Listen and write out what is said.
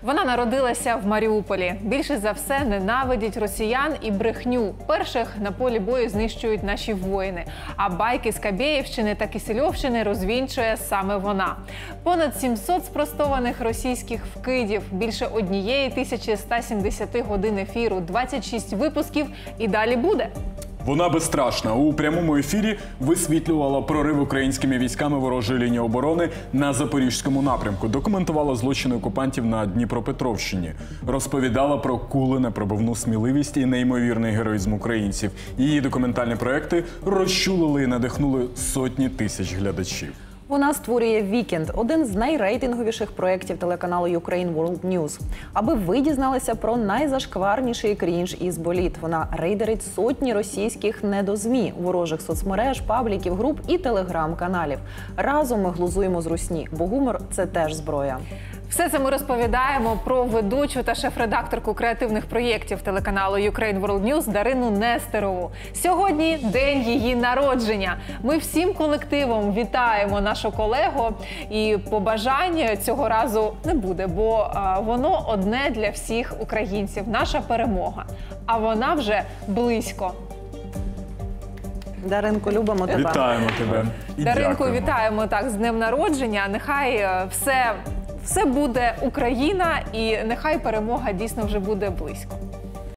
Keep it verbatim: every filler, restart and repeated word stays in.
Вона народилася в Маріуполі. Більше за все ненавидять росіян і брехню. Перших на полі бою знищують наші воїни. А байки з Кабєєвщини та Кисельовщини розвінчує саме вона. Понад сімсот спростованих російських вкидів, більше однієї тисячі ста сімдесяти годин ефіру, двадцять шість випусків і далі буде. Вона безстрашна. У прямому ефірі висвітлювала прорив українськими військами ворожої лінії оборони на Запорізькому напрямку, документувала злочини окупантів на Дніпропетровщині, розповідала про кули, непробивну сміливість і неймовірний героїзм українців. Її документальні проекти розчулили і надихнули сотні тисяч глядачів. Вона створює «Вікенд» – один з найрейтинговіших проєктів телеканалу Ukraine World News. Аби ви дізналися про найзашкварніший крінж із боліт. Вона рейдерить сотні російських недозмі, ворожих соцмереж, пабліків, груп і телеграм-каналів. Разом ми глузуємо з русні, бо гумор – це теж зброя. Все це ми розповідаємо про ведучу та шеф-редакторку креативних проєктів телеканалу Ukraine World News Дарину Нестерову. Сьогодні день її народження. Ми всім колективом вітаємо нашу колегу, і побажань цього разу не буде, бо а, воно одне для всіх українців – наша перемога. А вона вже близько. Даринко, любимо тебе. Вітаємо тебе. І Даринку, дякуємо. вітаємо так з днем народження. Нехай все, все буде Україна і нехай перемога дійсно вже буде близько.